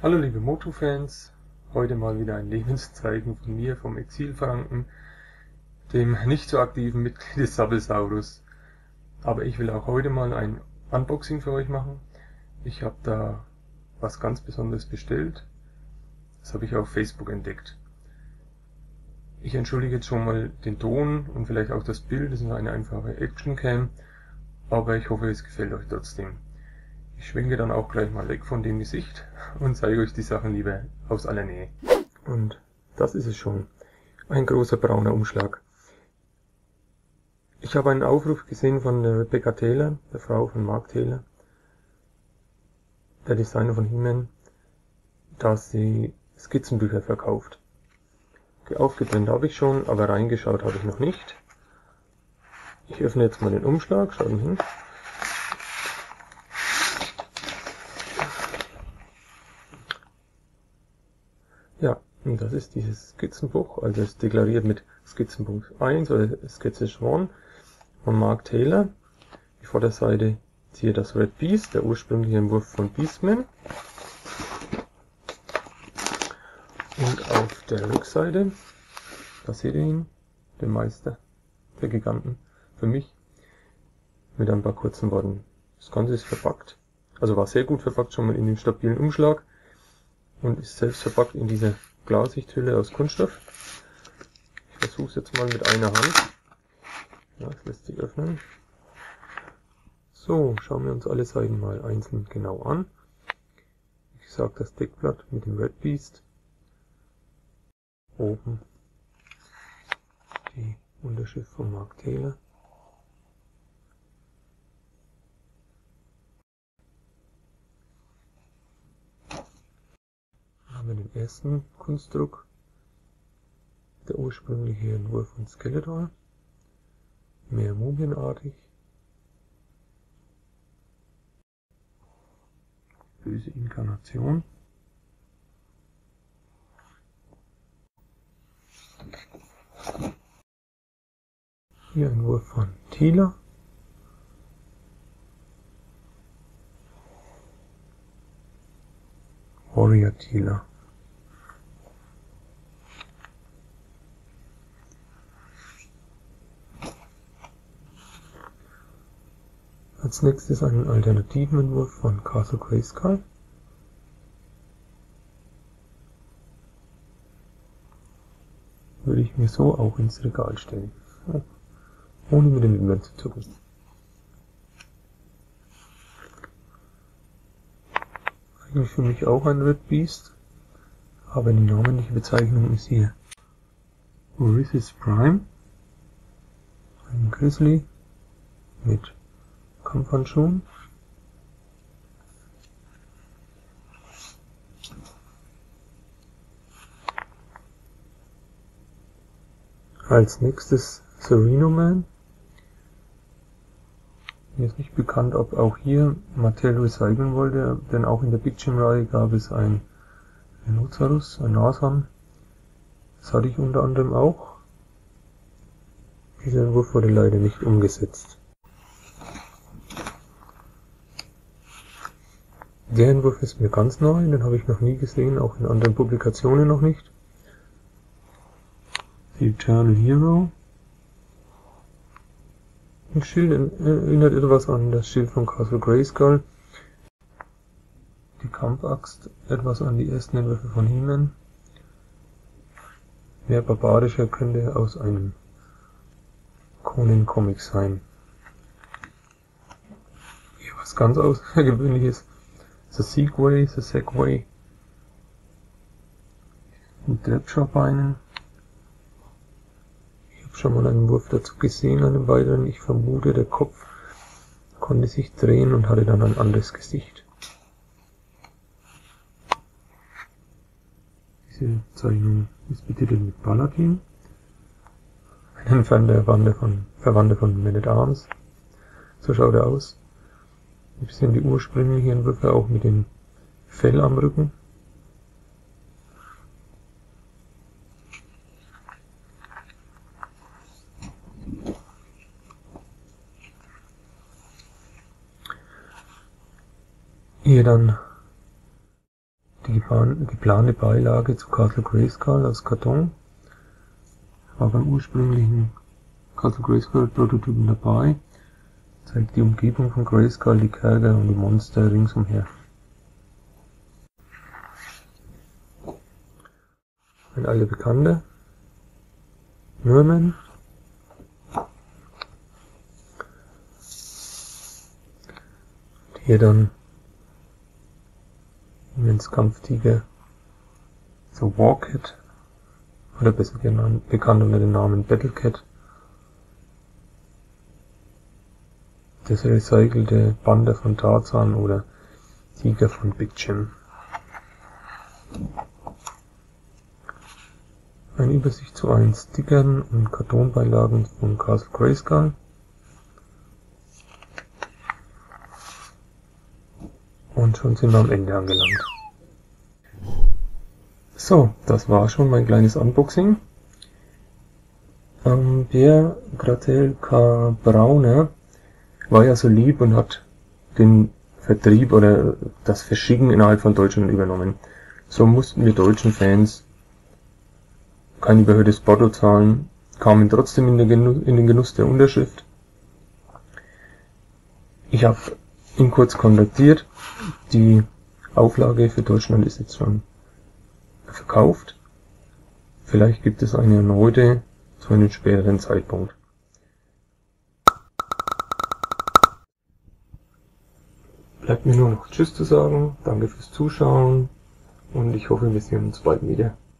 Hallo liebe Motu-Fans, heute mal wieder ein Lebenszeichen von mir vom Exilfranken, dem nicht so aktiven Mitglied des Sabbelsaurus. Aber ich will auch heute mal ein Unboxing für euch machen. Ich habe da was ganz Besonderes bestellt. Das habe ich auf Facebook entdeckt. Ich entschuldige jetzt schon mal den Ton und vielleicht auch das Bild, das ist eine einfache Actioncam, aber ich hoffe, es gefällt euch trotzdem. Ich schwenke dann auch gleich mal weg von dem Gesicht und zeige euch die Sachen lieber aus aller Nähe. Und das ist es schon. Ein großer brauner Umschlag. Ich habe einen Aufruf gesehen von der Rebecca Taylor, der Frau von Mark Taylor, der Designer von He-Man, dass sie Skizzenbücher verkauft. Aufgetrennt habe ich schon, aber reingeschaut habe ich noch nicht. Ich öffne jetzt mal den Umschlag, schaut mal hin. Ja, und das ist dieses Skizzenbuch, also es ist deklariert mit Skizzenbuch 1 oder Sketches 1 von Mark Taylor. Die Vorderseite ist hier das Red Beast, der ursprüngliche Entwurf von Beastman. Und auf der Rückseite, da seht ihr ihn, den Meister der Giganten, für mich, mit ein paar kurzen Worten. Das Ganze ist verpackt, also war sehr gut verpackt, schon mal in dem stabilen Umschlag und ist selbst verpackt in dieser Klarsichthülle aus Kunststoff. Ich versuche es jetzt mal mit einer Hand. Ja, es lässt sich öffnen. So, schauen wir uns alle Seiten mal einzeln genau an. Wie gesagt, das Deckblatt mit dem Red Beast. Oben die Unterschrift von Mark Taylor. Dann haben wir den ersten Kunstdruck. Der ursprüngliche Entwurf von Skeletor. Mehr mumienartig. Böse Inkarnation. Hier ein Entwurf von Teela. Warrior Teela. Als nächstes einen alternativen Entwurf von Castle Grayskull. Würde ich mir so auch ins Regal stellen. Ohne mit den Wimpern zu zucken. Eigentlich für mich auch ein Red Beast, aber die namentliche Bezeichnung ist hier Ulysses Prime. Ein Grizzly mit Kampfhandschuhen. Als nächstes Sereno Man. Mir ist nicht bekannt, ob auch hier Mattel recyceln wollte, denn auch in der Big Jim Reihe gab es ein Rhinoceros, ein Nashorn. Das hatte ich unter anderem auch. Dieser Entwurf wurde leider nicht umgesetzt. Der Entwurf ist mir ganz neu, den habe ich noch nie gesehen, auch in anderen Publikationen noch nicht. The Eternal Hero. Ein Schild erinnert etwas an das Schild von Castle Grayskull. Die Kampfaxt etwas an die ersten Entwürfe von He-Man. Mehr barbarischer könnte er aus einem Conan-Comic sein. Hier was ganz Außergewöhnliches. The Segway. Mit Treppscharbeinen. Ich habe schon mal einen Entwurf dazu gesehen, einen weiteren. Ich vermute, der Kopf konnte sich drehen und hatte dann ein anderes Gesicht. Diese Zeichnung ist betitelt mit Paladin. Ein entfernter Verwandter von Man at Arms. So schaut er aus. Ein bisschen die ursprünglichen Entwürfe auch mit dem Fell am Rücken. Hier dann die geplante Beilage zu Castle Grayskull aus Karton. War beim ursprünglichen Castle Grayskull Prototypen dabei. Zeigt die Umgebung von Grayskull, die Kerker und die Monster ringsumher. Ein alter Bekannter. Merman. Hier dann als Kampftiger so Warcat, oder besser bekannt unter dem Namen Battlecat. Das recycelte Panther von Tarzan oder Tiger von Big Jim. Eine Übersicht zu allen Stickern und Kartonbeilagen von Castle Grayskull. Und schon sind wir am Ende angelangt. So, das war schon mein kleines Unboxing. Pierre Gratel K. Brauner war ja so lieb und hat den Vertrieb oder das Verschicken innerhalb von Deutschland übernommen. So mussten wir deutschen Fans kein überhöhtes Porto zahlen, kamen trotzdem in den Genuss der Unterschrift. Ich habe ihn kurz kontaktiert. Die Auflage für Deutschland ist jetzt schon verkauft. Vielleicht gibt es eine erneute zu einem späteren Zeitpunkt. Bleibt mir nur noch Tschüss zu sagen. Danke fürs Zuschauen und ich hoffe, wir sehen uns bald wieder.